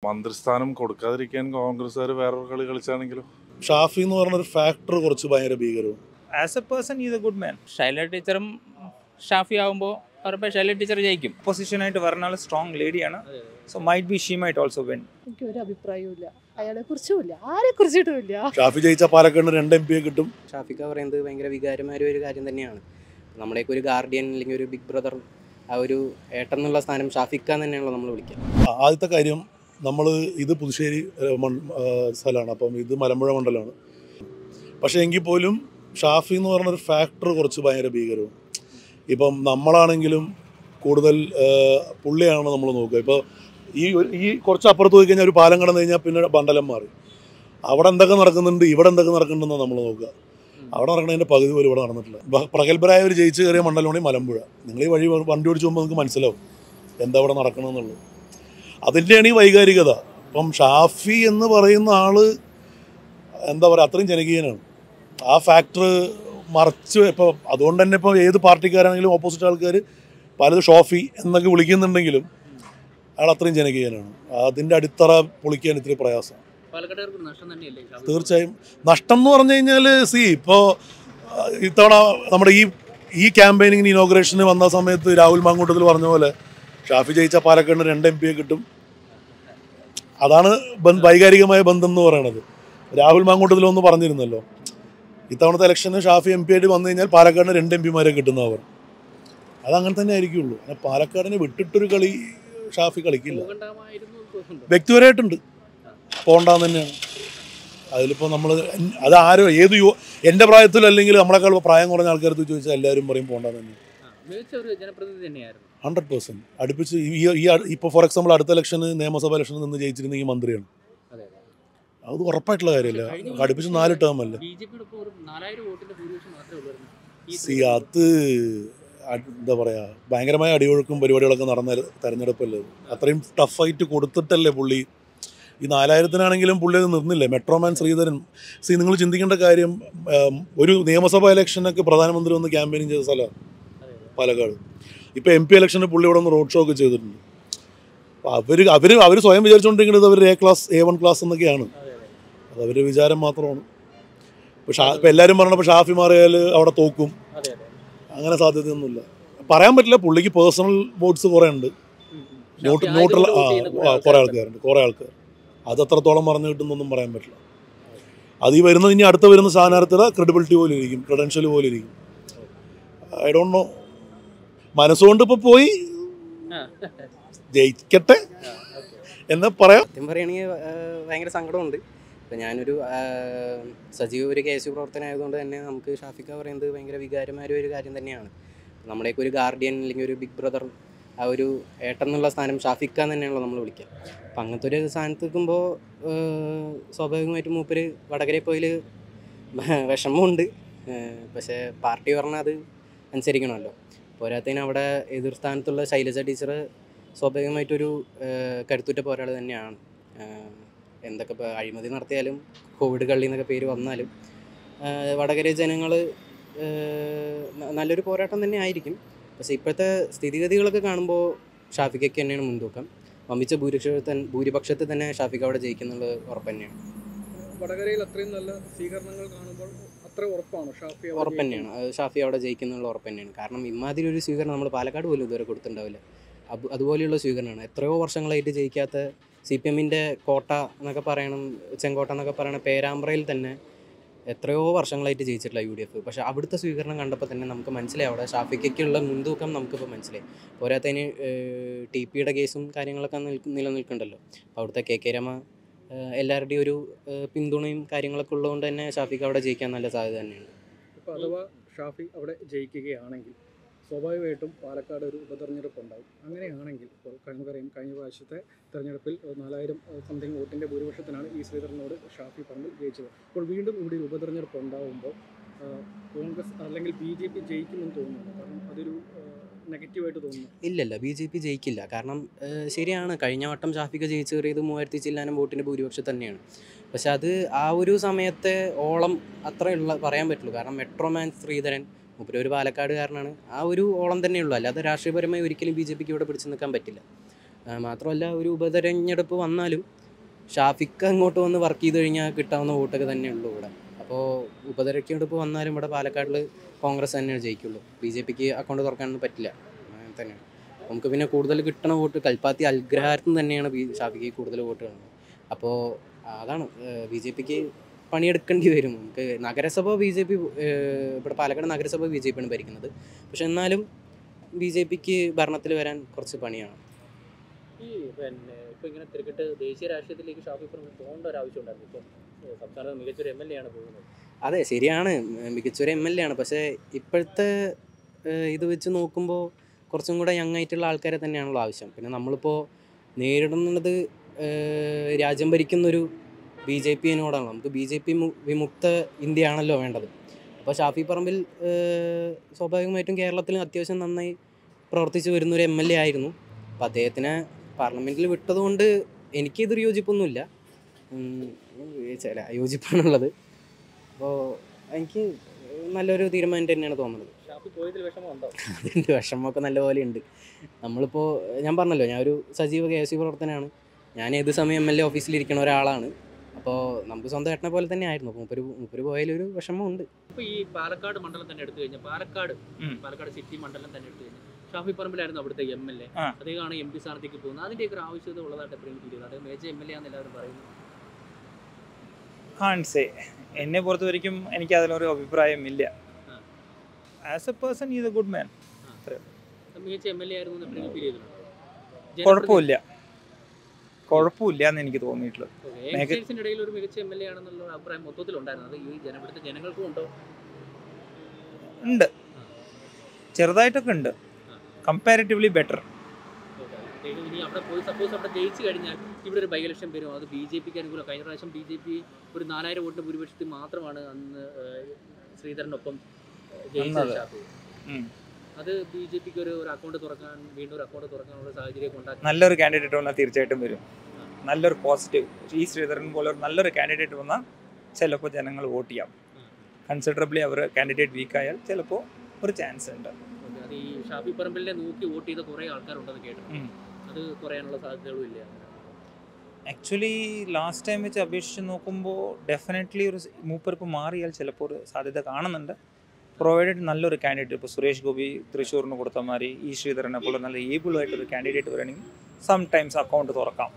മന്ത്രിസ്ഥാനം കൊടുക്കാതിരിക്കാൻ കോൺഗ്രസ്സുകാർ വേറൊരു കളി കളിച്ചാണെങ്കിലും ഷാഫി എന്ന് പറഞ്ഞൊരു ഫാക്ടർ കുറച്ച് ഭയങ്കര ഭീകരവും. As a person is a good man. Shaila ടീച്ചറും ഷാഫി ആകുമ്പോൾ ഉറപ്പായി ശൈല ടീച്ചർ ജയിക്കും. പൊസിഷനായിട്ട് വരുന്ന ആൾ സ്ട്രോങ് ലേഡിയാണ്. So might be she might also win. എനിക്ക് ഒരു അഭിപ്രായവും അയാളെ കുറിച്ചുമില്ല, ആരെ കുറിച്ചിട്ടുമില്ല. ഷാഫി ജയിച്ച പാലക്കാടിന് 2 MP കിട്ടും. ഷാഫിക്ക പറയുന്നത് ഭയങ്കര വികാരമായ ഒരു കാര്യം തന്നെയാണ്. നമ്മുടെയൊക്കെ ഒരു ഗാർഡിയൻ അല്ലെങ്കിൽ ഒരു ബിഗ് ബ്രദർ, ആ ഒരു ഏട്ടൻ എന്നുള്ള സ്ഥാനം ഷാഫിക്ക തന്നെയാണല്ലോ നമ്മൾ വിളിക്കുക. ആദ്യത്തെ കാര്യം, നമ്മൾ ഇത് പുതുശ്ശേരി സ്ഥലമാണ്, അപ്പം ഇത് മലമ്പുഴ മണ്ഡലമാണ്. പക്ഷേ എങ്കിൽ പോലും ഷാഫി എന്ന് പറഞ്ഞൊരു ഫാക്ടർ കുറച്ച് ഭയങ്കര ഭീകരവും. ഇപ്പം നമ്മളാണെങ്കിലും കൂടുതൽ പുള്ളിയാണ് നമ്മൾ നോക്കുക. ഇപ്പോൾ ഈ കുറച്ച് അപ്പുറത്ത് പോയി കഴിഞ്ഞാൽ ഒരു പാലം കടന്നു കഴിഞ്ഞാൽ പിന്നെ മണ്ഡലം മാറി. അവിടെ എന്തൊക്കെ നടക്കുന്നുണ്ട്, ഇവിടെ എന്തൊക്കെ നടക്കുന്നുണ്ടെന്നാണ് നമ്മൾ നോക്കുക. അവിടെ നടക്കുന്നതിൻ്റെ പകുതി പോലും ഇവിടെ നടന്നിട്ടില്ല. പ്രഗത്ഭരായവർ ജയിച്ച് കയറിയ മണ്ഡലമാണ് ഈ മലമ്പുഴ. നിങ്ങൾ ഈ വണ്ടി ഓടിച്ച് പോകുമ്പോൾ നിങ്ങൾക്ക് മനസ്സിലാവും എന്താ ഇവിടെ നടക്കണമെന്നുള്ളത്. അതിൻ്റെയാണ് ഈ വൈകാരികത. ഇപ്പം ഷാഫി എന്ന് പറയുന്ന ആൾ എന്താ പറയുക, അത്രയും ജനകീയനാണ്. ആ ഫാക്ടർ മറിച്ച് ഇപ്പോൾ അതുകൊണ്ട് തന്നെ ഇപ്പോൾ ഏത് പാർട്ടിക്കാരാണെങ്കിലും ഓപ്പോസിറ്റ് ആൾക്കാർ പലത് ഷോഫി എന്നൊക്കെ വിളിക്കുന്നുണ്ടെങ്കിലും അയാൾ അത്രയും ജനകീയനാണ്. അതിൻ്റെ അടിത്തറ പൊളിക്കാൻ ഇത്തിരി പ്രയാസമാണ്. തീർച്ചയായും നഷ്ടം എന്ന് പറഞ്ഞു കഴിഞ്ഞാൽ ഇപ്പോൾ ഇത്തവണ നമ്മുടെ ഈ ക്യാമ്പയിനിങ്ങിന് ഇനോഗ്രേഷന് വന്ന സമയത്ത് രാഹുൽ മാങ്കൂട്ടത്തിൽ പറഞ്ഞ പോലെ ഷാഫി ജയിച്ച പാലക്കാടിന് 2 MP കിട്ടും. അതാണ് വൈകാരികമായ ബന്ധം എന്ന് പറയുന്നത്. രാഹുൽ മാങ്കൂട്ടത്തിലൊന്ന് പറഞ്ഞിരുന്നല്ലോ, ഇത്തവണത്തെ ഇലക്ഷന് ഷാഫി MP ആയിട്ട് വന്നു കഴിഞ്ഞാൽ പാലക്കാടിന് 2 MP കിട്ടുന്നവർ. അതങ്ങനെ തന്നെ ആയിരിക്കുള്ളൂ. പാലക്കാടിനെ വിട്ടിട്ടൊരു കളി ഷാഫി കളിക്കില്ല. വ്യക്തിപരമായിട്ടുണ്ട് പോകണ്ടെന്ന് തന്നെയാണ്. അതിലിപ്പോൾ നമ്മൾ അതാരോ എൻ്റെ പ്രായത്തിൽ അല്ലെങ്കിൽ നമ്മളെക്കാൾ പ്രായം കുറഞ്ഞ ആൾക്കാർക്ക് ചോദിച്ചാൽ എല്ലാവരും പറയും പോകണ്ടെന്ന് തന്നെയാണ്. 100% അടുപ്പിച്ച് ഇപ്പോൾ ഫോർ എക്സാമ്പിൾ അടുത്ത ഇലക്ഷന് നിയമസഭാ ഇലക്ഷനിൽ നിന്ന് ജയിച്ചിരുന്ന ഈ മന്ത്രിയാണ്. അത് ഉറപ്പായിട്ടുള്ള കാര്യമല്ല. അടുപ്പിച്ച് 4 ടേം അല്ലേ. അത് എന്താ പറയുക, ഭയങ്കരമായ അടിയൊഴുക്കും പരിപാടികളൊക്കെ നടന്ന തെരഞ്ഞെടുപ്പല്ലേ. അത്രയും ടഫായിട്ട് കൊടുത്തിട്ടല്ലേ പുള്ളി. ഈ 4000-നാണെങ്കിലും പുള്ളി അത് നിർന്നില്ലേ. മെട്രോമാൻ ശ്രീധരൻ, നിങ്ങൾ ചിന്തിക്കേണ്ട കാര്യം, ഒരു നിയമസഭാ ഇലക്ഷനൊക്കെ പ്രധാനമന്ത്രി ഒന്ന് ക്യാമ്പയിനിങ് ചെയ്ത സ്ഥലമാണ് പാലക്കാട്. ഇപ്പോൾ MP ഇലക്ഷന് പുള്ളി ഇവിടെ ഒന്ന് റോഡ് ഷോ ഒക്കെ ചെയ്തിട്ടുണ്ട്. അപ്പോൾ അവർ സ്വയം വിചാരിച്ചുകൊണ്ടിരിക്കുന്നത് അവർ A1 ക്ലാസ് എന്നൊക്കെയാണ്. അത് അവരുടെ വിചാരം മാത്രമാണ്. ഇപ്പോൾ എല്ലാവരും പറഞ്ഞപ്പോൾ ഷാഫി മാറിയാൽ അവിടെ തോക്കും, അങ്ങനെ സാധ്യതയൊന്നുമില്ല. പറയാൻ പറ്റില്ല. പുള്ളിക്ക് പേഴ്സണൽ വോട്ട്സ് കുറേ ഉണ്ട്, ന്യൂട്രൽ കുറേ ആൾക്കാർ. അത് എത്രത്തോളം പറഞ്ഞു കിട്ടുന്നൊന്നും പറയാൻ പറ്റില്ല. അത് ഈ വരുന്ന ഇനി അടുത്ത വരുന്ന സ്ഥാനാർത്ഥിയുടെ ക്രെഡിബിലിറ്റി പോലെ ഇരിക്കും, ക്രെഡൻഷ്യൽ പോലെ ഇരിക്കും. I don't know. മനസ്സുകൊണ്ട് ഇപ്പോൾ പോയി ജയിക്കട്ടെ എന്ന് പറയാം. സത്യം പറയുകയാണെങ്കിൽ ഭയങ്കര സങ്കടമുണ്ട്. ഇപ്പം ഞാനൊരു സജീവ ഒരു KSU പ്രവർത്തനമായതുകൊണ്ട് തന്നെ നമുക്ക് ഷാഫിക്ക പറയുന്നത് ഭയങ്കര വികാരമായ ഒരു കാര്യം തന്നെയാണ്. നമ്മുടെയൊക്കെ ഒരു ഗാർഡിയൻ അല്ലെങ്കിൽ ഒരു ബിഗ് ബ്രദർ, ആ ഒരു ഏട്ടൻ എന്നുള്ള സ്ഥാനം ഷാഫിക്ക തന്നെയാണല്ലോ നമ്മൾ വിളിക്കുക. അപ്പം അങ്ങനത്തെ ഒരു സ്ഥാനത്ത് നിൽക്കുമ്പോൾ സ്വാഭാവികമായിട്ടും മൂപ്പര് വടകരയിൽ പോയിൽ വിഷമമുണ്ട്. പക്ഷേ പാർട്ടി പറഞ്ഞാൽ അത് അനുസരിക്കണമല്ലോ. പോരാത്തതിന് അവിടെ എതിർ സ്ഥാനത്തുള്ള ശൈലജ ടീച്ചർ സ്വാഭാവികമായിട്ടൊരു കരുത്തുറ്റ പോരാളി തന്നെയാണ്. എന്തൊക്കെ ഇപ്പോൾ അഴിമതി നടത്തിയാലും കോവിഡ് കള്ളി എന്നൊക്കെ പേര് വന്നാലും വടകര ജനങ്ങൾ നല്ലൊരു പോരാട്ടം തന്നെ ആയിരിക്കും. പക്ഷേ ഇപ്പോഴത്തെ സ്ഥിതിഗതികളൊക്കെ കാണുമ്പോൾ ഷാഫിക്കയ്ക്ക് തന്നെയാണ് മുൻതൂക്കം. വമ്പിച്ച ഭൂരിപക്ഷത്തിൽ തന്നെ ഷാഫിക്ക അവിടെ ജയിക്കുന്നുള്ളത് ഉറപ്പ് തന്നെയാണ്. വടകരയിൽ അത്രയും നല്ല സ്വീകരണങ്ങൾ കാണുമ്പോൾ അത്ര ഉറപ്പാണ് ഉറപ്പ് തന്നെയാണ്. അത് ഷാഫി അവിടെ ജയിക്കുന്നുള്ള ഉറപ്പ് തന്നെയാണ്. കാരണം ഇമാതിരി ഒരു സ്വീകരണം നമ്മൾ പാലക്കാട് പോലും ഇതുവരെ കൊടുത്തിട്ടുണ്ടാവില്ല. അതുപോലെയുള്ള സ്വീകരണമാണ്. എത്രയോ വർഷങ്ങളായിട്ട് ജയിക്കാത്ത CPM-ൻ്റെ കോട്ട എന്നൊക്കെ പറയണം, ചെങ്കോട്ട എന്നൊക്കെ പറയണ പേരാമ്പ്രയിൽ തന്നെ എത്രയോ വർഷങ്ങളായിട്ട് ജയിച്ചിട്ടില്ല UDF. പക്ഷേ അവിടുത്തെ സ്വീകരണം കണ്ടപ്പോൾ തന്നെ നമുക്ക് മനസ്സിലായി അവിടെ ഷാഫിക്കയ്ക്കുള്ള മുൻതൂക്കം നമുക്കിപ്പോൾ മനസ്സിലായി. പോരാത്തതിന് TP-യുടെ കേസും കാര്യങ്ങളൊക്കെ നിലനിൽക്കുന്നുണ്ടല്ലോ. അവിടുത്തെ KK രമ എല്ലാവരുടെയും ഒരു പിന്തുണയും കാര്യങ്ങളൊക്കെ ഉള്ളതുകൊണ്ട് തന്നെ ഷാഫിക്ക് അവിടെ ജയിക്കാൻ നല്ല സാധ്യത തന്നെയാണ്. ഇപ്പോൾ അഥവാ ഷാഫി അവിടെ ജയിക്കുകയാണെങ്കിൽ സ്വാഭാവികമായിട്ടും പാലക്കാട് ഒരു ഉപതെരഞ്ഞെടുപ്പ് ഉണ്ടാകും. അങ്ങനെയാണെങ്കിൽ ഇപ്പോൾ നമുക്കറിയാം, കഴിഞ്ഞ പ്രാവശ്യത്തെ തെരഞ്ഞെടുപ്പിൽ 4000 സംതിങ് വോട്ടിൻ്റെ ഭൂരിപക്ഷത്തിനാണ് ഈ ശ്രീധരനോട് ഷാഫി പറമ്പിൽ ജയിച്ചത്. അപ്പോൾ വീണ്ടും ഇവിടെ ഉപതെരഞ്ഞെടുപ്പ് ഉണ്ടാകുമ്പോൾ കോൺഗ്രസ് അല്ലെങ്കിൽ BJP ജയിക്കുമെന്ന് തോന്നുന്നു. കാരണം അതൊരു നെഗറ്റീവായിട്ട് തോന്നുന്നു. ഇല്ലല്ല, BJP ജയിക്കില്ല. കാരണം ശരിയാണ്, കഴിഞ്ഞ വട്ടം ഷാഫിക്ക് ജയിച്ചു കയറിയത് 3000 ചില്ലാനം വോട്ടിൻ്റെ ഭൂരിപക്ഷം തന്നെയാണ്. പക്ഷെ അത് ആ ഒരു സമയത്തെ ഓളം അത്രയുള്ള പറയാൻ പറ്റുള്ളൂ. കാരണം മെട്രോമാൻ ശ്രീധരൻ മൂപ്പര് ഒരു പാലക്കാടുകാരനാണ്. ആ ഒരു ഓളം തന്നെയുള്ളൂ. അല്ലാതെ രാഷ്ട്രീയപരമായി ഒരിക്കലും BJPക്ക് ഇവിടെ പിടിച്ചു നിൽക്കാൻ പറ്റില്ല. മാത്രമല്ല ഒരു ഉപതെരഞ്ഞെടുപ്പ് വന്നാലും ഷാഫിക്ക് അങ്ങോട്ട് വന്ന് വർക്ക് ചെയ്ത് കഴിഞ്ഞാൽ കിട്ടാവുന്ന വോട്ടൊക്കെ തന്നെ ഉള്ളൂ ഇവിടെ. അപ്പോൾ ഉപതെരഞ്ഞെടുപ്പ് വന്നാലും ഇവിടെ പാലക്കാടിൽ കോൺഗ്രസ് തന്നെയാണ് ജയിക്കുള്ളൂ. BJPക്ക് അക്കൗണ്ട് തുറക്കാനൊന്നും പറ്റില്ല. അങ്ങനെ തന്നെയാണ്. നമുക്ക് പിന്നെ കൂടുതൽ കിട്ടണ വോട്ട് കൽപ്പാത്തി അൽഗ്രഹാരത്തിൽ തന്നെയാണ് ഷാഫിക്ക് കൂടുതൽ വോട്ട് കാണുന്നത്. അപ്പോൾ അതാണ് BJPക്ക് പണിയെടുക്കേണ്ടി വരും. നമുക്ക് നഗരസഭ BJP ഇവിടെ പാലക്കാട് നഗരസഭ BJPയാണ് ഭരിക്കുന്നത്. പക്ഷെ എന്നാലും BJPക്ക് ഭരണത്തിൽ വരാൻ കുറച്ച് പണിയാണ്. ഈ പിന്നെ ഇപ്പോൾ ഇങ്ങനെ തിരക്കിട്ട് ദേശീയ രാഷ്ട്രീയത്തിലേക്ക് ഷാഫി പറമ്പിൽ പോകേണ്ട ഒരു ആവശ്യം ഉണ്ടായിരുന്നു. ഇപ്പം സംസ്ഥാനത്ത് മികച്ചൊരു MLA ആണ് പോകുന്നത്. അതെ, ശരിയാണ്, മികച്ചൊരു MLA ആണ്. പക്ഷേ ഇപ്പോഴത്തെ ഇത് വെച്ച് നോക്കുമ്പോൾ കുറച്ചും കൂടെ യങ് ആയിട്ടുള്ള ആൾക്കാരെ തന്നെയാണല്ലോ ആവശ്യം. പിന്നെ നമ്മളിപ്പോൾ നേരിടുന്നത് രാജ്യം ഭരിക്കുന്നൊരു BJPയോടാണല്ലോ. നമുക്ക് BJP വിമുക്ത ഇന്ത്യയാണല്ലോ വേണ്ടത്. അപ്പോൾ ഷാഫി പറമ്പിൽ സ്വാഭാവികമായിട്ടും കേരളത്തിൽ അത്യാവശ്യം നന്നായി പ്രവർത്തിച്ചു വരുന്നൊരു MLA ആയിരുന്നു. അപ്പോൾ അദ്ദേഹത്തിനെ പാർലമെൻറ്റിൽ വിട്ടതുകൊണ്ട് എനിക്കിതൊരു യോജിപ്പൊന്നുമില്ല, ചില യോജിപ്പാണുള്ളത്. അപ്പോൾ എനിക്ക് നല്ലൊരു തീരുമാനം തന്നെയാണ് തോന്നുന്നത്. ഷാഫി പോയതിൽ വിഷമമുണ്ടോ? അതിൻ്റെ വിഷമമൊക്കെ നല്ലപോലെ ഉണ്ട്. നമ്മളിപ്പോൾ ഞാൻ പറഞ്ഞല്ലോ, ഞാനൊരു സജീവ KSU പ്രവർത്തനമാണ്. ഞാൻ ഏത് സമയം MLA ഓഫീസിലിരിക്കുന്ന ഒരാളാണ്. അപ്പോൾ നമുക്ക് സ്വന്തം ഏട്ടനെ പോലെ തന്നെ ആയിരുന്നു. അപ്പോൾ മുപ്പര് പോയാലൊരു വിഷമമുണ്ട്. ഇപ്പോൾ ഈ പാലക്കാട് മണ്ഡലം തന്നെ എടുത്തു കഴിഞ്ഞാൽ പാലക്കാട് സിറ്റി മണ്ഡലം തന്നെ എടുത്തു കഴിഞ്ഞാൽ ഷാഫി പറമ്പിലായിരുന്നു അവിടുത്തെ MLA. അദ്ദേഹമാണ് MP സ്ഥാനത്തേക്ക് പോകുന്നത്. അതിൻ്റെയൊക്കെ ഒരു ആവശ്യകത ഉള്ളതായിട്ട് എപ്പോഴും ഫീൽ ചെയ്തു. അദ്ദേഹം മേജർ MLA ആണെന്ന് എല്ലാവരും പറയുന്നു. ഹാൻസേ എന്നെ പുറത്ത് വരയ്ക്കും എനിക്ക് അതിലൊരു അഭിപ്രായമില്ല. As a person is a good man. മികച്ച MLA ആയിരുന്നു എന്ന് എപ്പോഴും ഫീൽ ചെയ്തിട്ടുണ്ട്. കുഴപ്പമില്ല എന്ന് എനിക്ക് തോന്നിയിട്ടുള്ളത്. യങ്സ്റ്റേഴ്സിൻ്റെ ഇടയിൽ ഒരു മികച്ച MLA ആണെന്നുള്ള അഭിപ്രായം മൊത്തത്തിലുണ്ടായിരുന്നു. അത് ഈ ഇവിടുത്തെ ജനങ്ങൾക്കും ഉണ്ടോ? ഉണ്ട്, ചെറുതായിട്ടൊക്കെ ഉണ്ട്. Comparatively better. ഇനി അവിടെ പോയി സപ്പോസ് അവിടെ ജയിച്ചു കഴിഞ്ഞാൽ ഇവിടെ ഒരു ബൈ ഇലക്ഷൻ വരും. അത് BJPക്ക് അനുകൂലം. കഴിഞ്ഞ പ്രാവശ്യം BJP ഒരു 4000 വോട്ടിന് ഭൂരിപക്ഷത്തിൽ മാത്രമാണ് അന്ന് ശ്രീധരനൊപ്പം ജയിച്ചത്. അത് BJPക്ക് ഒരു അക്കൗണ്ട് തുറക്കാൻ വീണ്ടും ഒരു അക്കൗണ്ട് തുറക്കാനുള്ള സാഹചര്യം ഉണ്ടാക്കി. നല്ലൊരു കാൻഡിഡേറ്റ് വന്നാൽ തീർച്ചയായിട്ടും വരും. നല്ലൊരു പോസിറ്റീവ് ഈ ശ്രീധരൻ പോലെ ഒരു നല്ലൊരു കാൻഡിഡേറ്റ് വന്നാൽ ചിലപ്പോൾ ജനങ്ങൾ വോട്ട് ചെയ്യാം. കൺസിഡറബിളി അവർ കാൻഡിഡേറ്റ് വീക്കായാൽ ചിലപ്പോൾ ഒരു ചാൻസ് ഉണ്ട്. അത് ഈ ഷാഫി പറമ്പിലിനെ നോക്കി വോട്ട് ചെയ്ത കുറേ ആൾക്കാരുണ്ടെന്ന് കേട്ടു. അത് കുറയാനുള്ള സാധ്യതകളും ഇല്ല. ആക്ച്വലി ലാസ്റ്റ് ടൈം വെച്ച് അപേക്ഷിച്ച് നോക്കുമ്പോൾ ഡെഫിനറ്റ്ലി ഒരു മൂപ്പരിപ്പ് മാറിയാൽ ചിലപ്പോൾ ഒരു സാധ്യത കാണുന്നുണ്ട്. പ്രൊവൈഡഡ് നല്ലൊരു കാൻഡിഡേറ്റ്, ഇപ്പോൾ സുരേഷ് ഗോപി തൃശ്ശൂരിന് കൊടുത്ത മാതിരി ഈ ശ്രീധരനെ പോലെ നല്ല ഏബിളായിട്ടൊരു കാൻഡിഡേറ്റ് വരണമെങ്കിൽ സംടൈംസ് അക്കൗണ്ട് തുറക്കാം.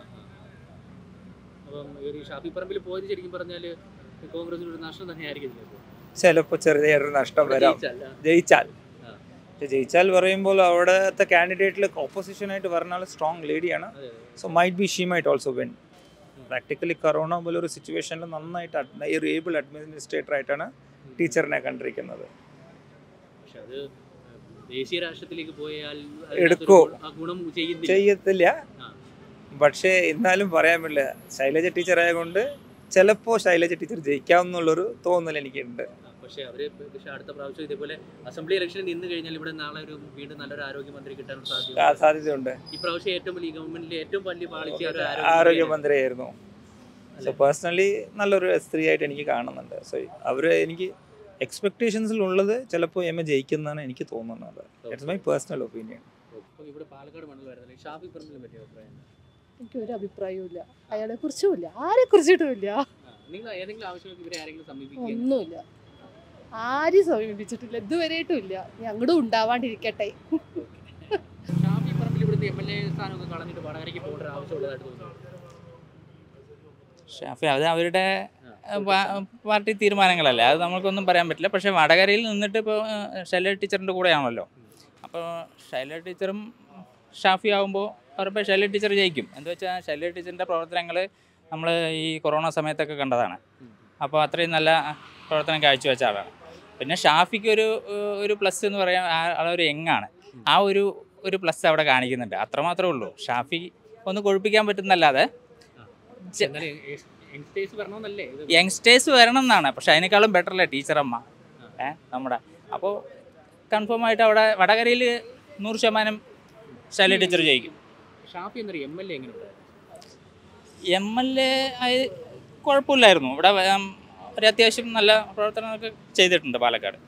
അപ്പം ഈ ഷാഫി പറമ്പിൽ പോയത് ശരിക്കും പറഞ്ഞാൽ കോൺഗ്രസിന് ഒരു നഷ്ടം തന്നെയായിരിക്കും. ചിലപ്പോൾ ചെറിയൊരു നഷ്ടം വരാം ജയിച്ചാൽ പറയുമ്പോൾ അവിടുത്തെ കാൻഡിഡേറ്റിൽ ഓപ്പോസിഷനായിട്ട് വരുന്ന ആൾ സ്ട്രോങ് ലേഡിയാണ്. So might be she might also win. Practically corona പോലെ ഒരു സിറ്റുവേഷനിൽ നന്നായിട്ട് ഒരു ഏബിൾ അഡ്മിനിസ്ട്രേറ്റർ ആയിട്ടാണ് ടീച്ചറിനെ കണ്ടിരിക്കുന്നത്. പക്ഷെ അത് ദേശീയ രാഷ്ട്രീയത്തിലേക്ക് പോയാൽ എടുക്കോ ഗുണം ചെയ്യത്തില്ല. പക്ഷേ എന്നാലും പറയാൻ പറ്റില്ല. ശൈലജ ടീച്ചർ ആയതുകൊണ്ട് ചിലപ്പോൾ ശൈലജ ടീച്ചർ ജയിക്കാമെന്നുള്ളൊരു തോന്നൽ എനിക്കുണ്ട്. പക്ഷേ അവർ അടുത്ത പ്രാവശ്യം ഇതേപോലെ അസംബ്ലി ഇലക്ഷനിൽ നിന്ന് കഴിഞ്ഞാൽ ഇവിടെ നാളെ ഒരു വീണ്ടും നല്ലൊരു ആരോഗ്യമന്ത്രി കിട്ടാനുള്ള സാധ്യതയുണ്ട്. ഇപ്രാവശ്യം ഏറ്റവും വലിയ ഗവൺമെന്റിലെ ഏറ്റവും വലിയ പാളിച്ച ആരോഗ്യമന്ത്രിയായിരുന്നു. സോ പേഴ്സണലി നല്ലൊരു സ്ത്രീയായിട്ട് എനിക്ക് കാണുന്നുണ്ട്. സോ അവർ എനിക്ക് എക്സ്പെക്ടേഷൻസിലുള്ളത് ചിലപ്പോൾ ജയിക്കുന്നതാണ് എനിക്ക് തോന്നുന്നത്. It's my personal opinion. ഇവിടെ പാലക്കാട് മണ്ഡലം ഷാഫി പറമ്പിലിനെ പറ്റിയ അഭിപ്രായം? എനിക്കൊരു അഭിപ്രായവും ഇല്ല, അയാളെ കുറിച്ചും ഇല്ല, ആരെ കുറിച്ചിട്ടും ഇല്ല. നിങ്ങൾ ഏതെങ്കിലും ആവശ്യങ്ങൾക്ക് ഇവരെ ആരെങ്കിലും സമീപിക്കുക? ഒന്നുമില്ല, ആരും സമീപിച്ചിട്ടില്ല, ഇതുവരെയായിട്ടും ഇല്ല. ഞങ്ങളും ഉണ്ടാവാണ്ടിരിക്കട്ടെ. ഷാഫി പറമ്പിൽ ഇവിടുത്തെ MLA സ്ഥാനമൊക്കെ കളഞ്ഞിട്ട് വടകരയ്ക്ക് പോകേണ്ട ഒരു ആവശ്യമുള്ളതായിട്ട് തോന്നുന്നു. ഷാഫി അത് അവരുടെ പാർട്ടി തീരുമാനങ്ങളല്ലേ, അത് നമുക്കൊന്നും പറയാൻ പറ്റില്ല. പക്ഷേ വടകരയിൽ നിന്നിട്ട് ഇപ്പോൾ ശൈലജ ടീച്ചറിൻ്റെ കൂടെയാണല്ലോ. അപ്പോൾ ശൈലജ ടീച്ചറും ഷാഫി ആകുമ്പോൾ അവരുടെ ശൈലജ ടീച്ചർ ജയിക്കും. എന്താ വെച്ചാൽ ശൈലജ ടീച്ചറിൻ്റെ പ്രവർത്തനങ്ങൾ നമ്മൾ ഈ കൊറോണ സമയത്തൊക്കെ കണ്ടതാണ്. അപ്പോൾ അത്രയും നല്ല പ്രവർത്തനം കാഴ്ചവെച്ച ആളാണ്. പിന്നെ ഷാഫിക്ക് ഒരു പ്ലസ് എന്ന് പറയാൻ ആളൊരു യങ്ങാണ്. ആ ഒരു പ്ലസ് അവിടെ കാണിക്കുന്നുണ്ട്, അത്രമാത്രമേ ഉള്ളൂ. ഷാഫി ഒന്ന് കൊഴുപ്പിക്കാൻ പറ്റുന്നല്ലാതെ യങ്സ്റ്റേഴ്സ് വരണം എന്നാണ്. പക്ഷെ അതിനേക്കാളും ബെറ്റർ അല്ലേ ടീച്ചറമ്മ നമ്മുടെ. അപ്പോൾ കൺഫേം ആയിട്ട് അവിടെ വടകരയിൽ 100% ശൈലജ ടീച്ചർ ജയിക്കും. ഷാഫി എന്നൊരു MLA എങ്ങനെയുണ്ട്? MLA ആയി കുഴപ്പമില്ലായിരുന്നു. ഇവിടെ ഒരു അത്യാവശ്യം നല്ല പ്രവർത്തനങ്ങളൊക്കെ ചെയ്തിട്ടുണ്ട് പാലക്കാട്.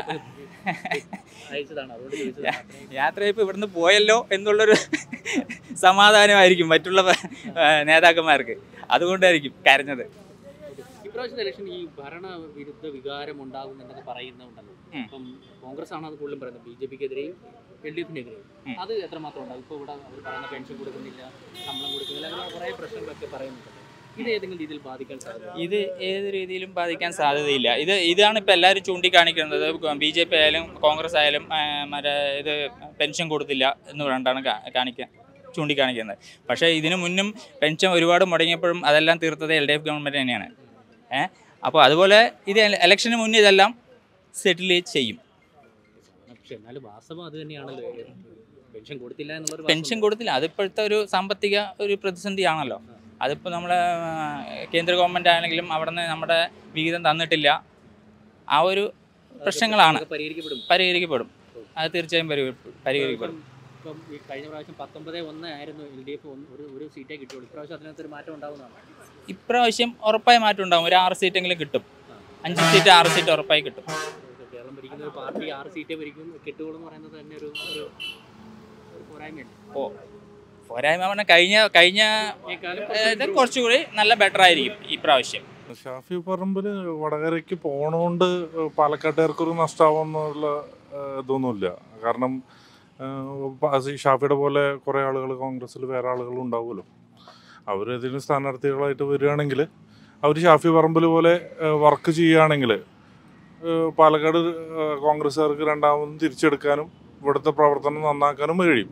യാത്ര ഇപ്പോൾ ഇവിടുന്ന് പോയല്ലോ എന്നുള്ളൊരു സമാധാനമായിരിക്കും മറ്റുള്ള നേതാക്കന്മാർക്ക്. അതുകൊണ്ടായിരിക്കും കരഞ്ഞത്. ഇപ്രാവശ്യത്തെ ഇലക്ഷൻ ഈ ഭരണവിരുദ്ധ വികാരം ഉണ്ടാകുമെന്നൊക്കെ പറയുന്നുണ്ടല്ലോ. അപ്പം കോൺഗ്രസ് ആണ് അത് കൂടുതലും പറയുന്നത്, BJP-ക്കെതിരെയും LDF-നെതിരെയും. അത് എത്രമാത്രം ഉണ്ടാകും? ഇപ്പോൾ ഇവിടെ അവർ പറയുന്ന പെൻഷൻ കൊടുക്കുന്നില്ല, ശമ്പളം കൊടുക്കുന്നില്ല, അങ്ങനെ കുറേ പ്രശ്നങ്ങളൊക്കെ പറയുന്നുണ്ട്. ഇത് ഏതെങ്കിലും രീതിയിൽ ബാധിക്കാൻ സാധ്യത? ഇത് ഏത് രീതിയിലും ബാധിക്കാൻ സാധ്യതയില്ല. ഇതാണ് ഇപ്പോൾ എല്ലാവരും ചൂണ്ടിക്കാണിക്കുന്നത്. BJP ആയാലും കോൺഗ്രസ് ആയാലും മറ്റേ ഇത് പെൻഷൻ കൊടുത്തില്ല എന്ന് പറഞ്ഞിട്ടാണ് ചൂണ്ടിക്കാണിക്കുന്നത്. പക്ഷേ ഇതിനു മുന്നും പെൻഷൻ ഒരുപാട് മുടങ്ങിയപ്പോഴും അതെല്ലാം തീർത്തത് LDF ഗവൺമെൻറ് തന്നെയാണ്. അപ്പോൾ അതുപോലെ ഇത് ഇലക്ഷന് മുന്നേ ഇതെല്ലാം സെറ്റിൽ ചെയ്യും. പക്ഷേ എന്നാലും വാസ്തവം അത് തന്നെയാണല്ലോ, പെൻഷൻ കൊടുത്തില്ല എന്നുള്ളൊരു പെൻഷൻ കൊടുത്തില്ല, അതിപ്പോഴത്തെ ഒരു സാമ്പത്തിക ഒരു പ്രതിസന്ധിയാണല്ലോ. അതിപ്പോൾ നമ്മളെ കേന്ദ്ര ഗവൺമെൻറ് ആണെങ്കിലും അവിടെ നിന്ന് നമ്മുടെ വിഹിതം തന്നിട്ടില്ല. ആ ഒരു പ്രശ്നങ്ങളാണ് പരിഹരിക്കപ്പെടും. അത് തീർച്ചയായും പരിഹരിക്കപ്പെടും. ഇപ്പം ഈ കഴിഞ്ഞ പ്രാവശ്യം 19-1 ആയിരുന്നു LDF, ഒരു സീറ്റേ കിട്ടുള്ളൂ. ഇപ്രാവശ്യം അതിനകത്തൊരു മാറ്റം ഉണ്ടാകുന്നതാണ്. ഇപ്രാവശ്യം ഉറപ്പായി മാറ്റം ഉണ്ടാകും. ഒരു 6 സീറ്റെങ്കിലും കിട്ടും. 5 സീറ്റ് 6 സീറ്റ് ഉറപ്പായി കിട്ടും. കേരളം ഭരിക്കുന്ന ഒരു പാർട്ടി 6 സീറ്റേ കിട്ടുകയുള്ളൂ എന്ന് പറയുന്നത് തന്നെ ഒരു പോരായ്മയാണ്. പോരായ്മ പറഞ്ഞാൽ കഴിഞ്ഞ കുറച്ചുകൂടി നല്ല ബെറ്റർ ആയിരിക്കും ഈ പ്രാവശ്യം. ഷാഫി പറമ്പിൽ വടകരയ്ക്ക് പോണോണ്ട് പാലക്കാട്ടുകാർക്കൊരു നഷ്ടമാവുന്നുള്ള ഇതൊന്നുമില്ല. കാരണം ഷാഫിയുടെ പോലെ കുറേ ആളുകൾ കോൺഗ്രസ്സിൽ വേറെ ആളുകളും ഉണ്ടാവുമല്ലോ. അവരതിന് സ്ഥാനാർത്ഥികളായിട്ട് വരികയാണെങ്കിൽ അവർ ഷാഫി പറമ്പിൽ പോലെ വർക്ക് ചെയ്യുകയാണെങ്കിൽ പാലക്കാട് കോൺഗ്രസ്സുകാർക്ക് രണ്ടാമതും തിരിച്ചെടുക്കാനും ഇവിടുത്തെ പ്രവർത്തനം നന്നാക്കാനും കഴിയും.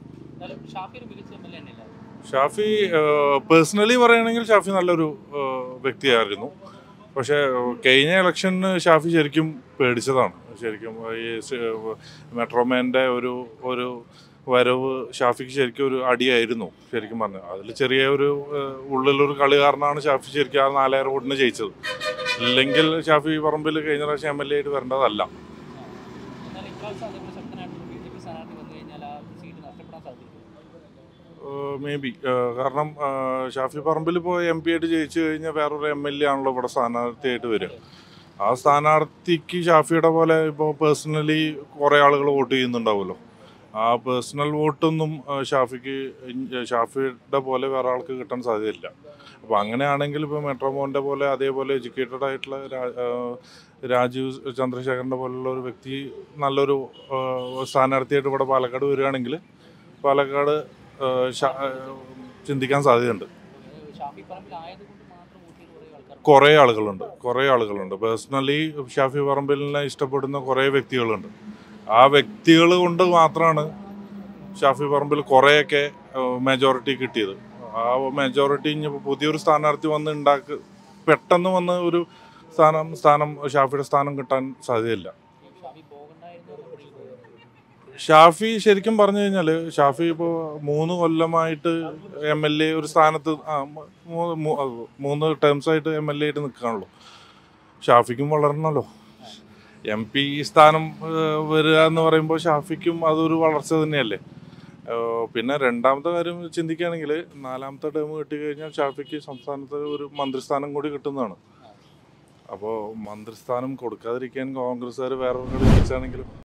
ഷാഫി പേഴ്സണലി പറയുകയാണെങ്കിൽ ഷാഫി നല്ലൊരു വ്യക്തിയായിരുന്നു. പക്ഷേ കഴിഞ്ഞ ഇലക്ഷന് ഷാഫി ശരിക്കും പേടിച്ചതാണ്. ശരിക്കും ഈ മെട്രോമാൻ്റെ ഒരു വരവ് ഷാഫിക്ക് ശരിക്കും ഒരു അടിയായിരുന്നു ശരിക്കും പറഞ്ഞു. അതിൽ ചെറിയ ഒരു ഉള്ളിലൊരു കളി കാരണമാണ് ഷാഫി ശരിക്കും ആ 4000 വോട്ടിന് ജയിച്ചത്. ഇല്ലെങ്കിൽ ഷാഫി പറമ്പിൽ കഴിഞ്ഞ പ്രാവശ്യം MLA ആയിട്ട് വരേണ്ടതല്ല. മേ ബി കാരണം ഷാഫി പറമ്പിൽ ഇപ്പോൾ MP ആയിട്ട് ജയിച്ചു കഴിഞ്ഞാൽ വേറൊരു MLA ആണല്ലോ ഇവിടെ സ്ഥാനാർത്ഥിയായിട്ട് വരിക. ആ സ്ഥാനാർത്ഥിക്ക് ഷാഫിയുടെ പോലെ ഇപ്പോൾ പേഴ്സണലി കുറേ ആളുകൾ വോട്ട് ചെയ്യുന്നുണ്ടാവുമല്ലോ. ആ പേഴ്സണൽ വോട്ടൊന്നും ഷാഫിയുടെ പോലെ വേറെ ആൾക്ക് കിട്ടാൻ സാധ്യതയില്ല. അപ്പോൾ അങ്ങനെയാണെങ്കിൽ ഇപ്പോൾ മെട്രോമോൻ്റെ പോലെ അതേപോലെ എഡ്യൂക്കേറ്റഡ് ആയിട്ടുള്ള രാജീവ് ചന്ദ്രശേഖരൻ്റെ പോലുള്ള ഒരു വ്യക്തി നല്ലൊരു സ്ഥാനാർത്ഥിയായിട്ട് ഇവിടെ പാലക്കാട് വരികയാണെങ്കിൽ പാലക്കാട് ചിന്തിക്കാൻ സാധ്യതയുണ്ട്. കുറേ ആളുകളുണ്ട് പേഴ്സണലി ഷാഫി പറമ്പിലിനെ ഇഷ്ടപ്പെടുന്ന കുറേ വ്യക്തികളുണ്ട്. ആ വ്യക്തികൾ കൊണ്ട് മാത്രമാണ് ഷാഫി പറമ്പിൽ കുറേയൊക്കെ മെജോറിറ്റി കിട്ടിയത്. ആ മെജോറിറ്റി ഇനിയിപ്പോൾ പുതിയൊരു സ്ഥാനാർത്ഥി പെട്ടെന്ന് വന്ന് ഒരു സ്ഥാനം ഷാഫിയുടെ സ്ഥാനം കിട്ടാൻ സാധ്യതയില്ല. ഷാഫി ശരിക്കും പറഞ്ഞു കഴിഞ്ഞാൽ ഷാഫി ഇപ്പോൾ 3 കൊല്ലമായിട്ട് MLA ഒരു സ്ഥാനത്ത് 3 ടേംസായിട്ട് MLA ആയിട്ട് നിൽക്കുകയാണല്ലോ. ഷാഫിക്കും വളരണമല്ലോ. MP സ്ഥാനം വരിക എന്ന് പറയുമ്പോൾ ഷാഫിക്കും അതൊരു വളർച്ച തന്നെയല്ലേ. പിന്നെ രണ്ടാമത്തെ കാര്യം ചിന്തിക്കുകയാണെങ്കിൽ 4ാമത്തെ ടേം കിട്ടിക്കഴിഞ്ഞാൽ ഷാഫിക്ക് സംസ്ഥാനത്ത് ഒരു മന്ത്രിസ്ഥാനം കൂടി കിട്ടുന്നതാണ്. അപ്പോൾ മന്ത്രിസ്ഥാനം കൊടുക്കാതിരിക്കാൻ കോൺഗ്രസ്സുകാർ വേറൊരു കളി കളിച്ചാണെങ്കിലും